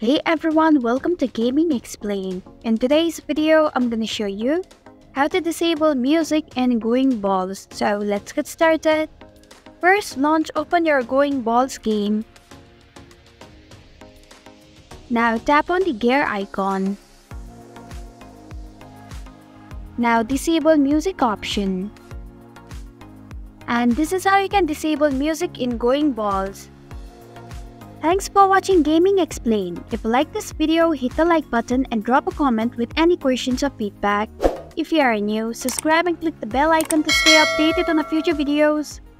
Hey everyone, welcome to Gaming Explained. In today's video, I'm gonna show you how to disable music and going balls. So let's get started. First, open your going balls game. Now tap on the gear icon. Now disable music option. And this is how you can disable music in going balls. Thanks for watching Gaming Explained. If you like this video, hit the like button and drop a comment with any questions or feedback. If you are new, subscribe and click the bell icon to stay updated on the future videos.